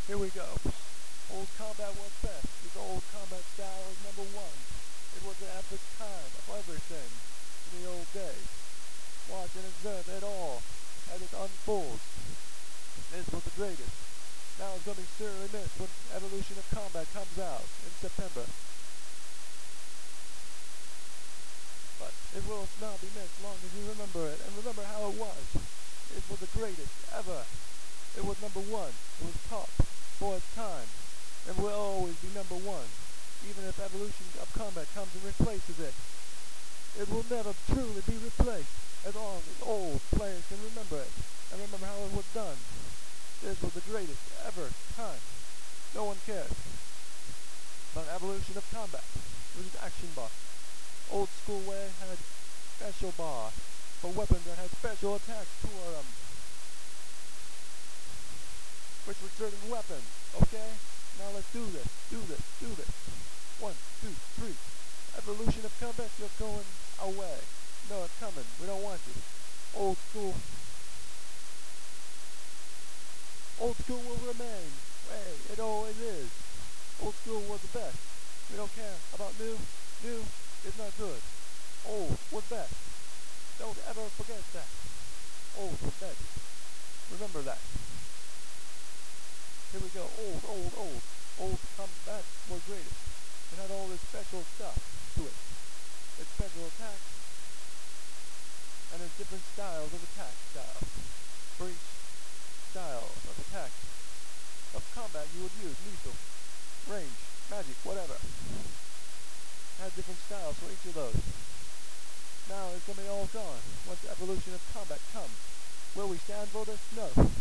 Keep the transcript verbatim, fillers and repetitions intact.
Here we go. Old combat was best. This old combat style is number one. It was at the time of everything in the old days. Watch and observe it all as it unfolds. This was the greatest. Now it's going to be sorely missed when Evolution of Combat comes out in September. But it will not be missed long as you remember it, and remember how it was. It was the greatest ever. It was number one. It was top for its time, and will always be number one, even if Evolution of Combat comes and replaces it. It will never truly be replaced as long as old players can remember it, and remember how it was done. This was the greatest ever time. No one cares about Evolution of Combat. It was an action bar. Old school way had special bar for weapons that had special attacks toward them, which were certain weapons. Okay? Now let's do this, do this, do this. One, two, three. Evolution of Combat, you're going away. No, it's coming. We don't want you. Old school. Old school will remain. Hey, it always is. Old school was the best. We don't care about new. New is not good. Old was best. Don't ever forget that. Old was best. Remember that. Here we go. Old, old, old. Old combat was greatest. It had all this special stuff to it. Its special attacks. And its different styles of attack styles. For each style of attack, of combat you would use, lethal, range, magic, whatever. Had different styles for each of those. Now it's going to be all gone once Evolution of Combat comes. Will we stand for this? No.